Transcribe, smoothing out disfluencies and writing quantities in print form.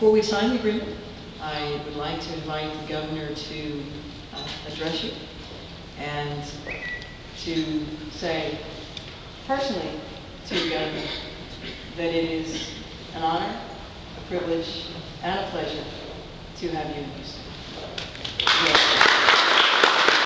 Before we sign the agreement, I would like to invite the governor to address you and to say personally to the governor that it is an honor, a privilege, and a pleasure to have you in Houston.